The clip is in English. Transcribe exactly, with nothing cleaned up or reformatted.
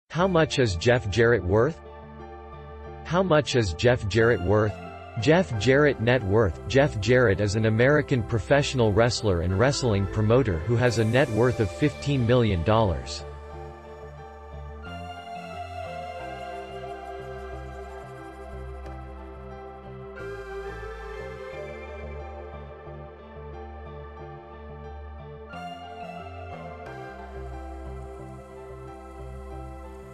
How much is Jeff Jarrett worth? How much is Jeff Jarrett worth? Jeff Jarrett Net Worth. Jeff Jarrett is an American professional wrestler and wrestling promoter who has a net worth of fifteen million dollars.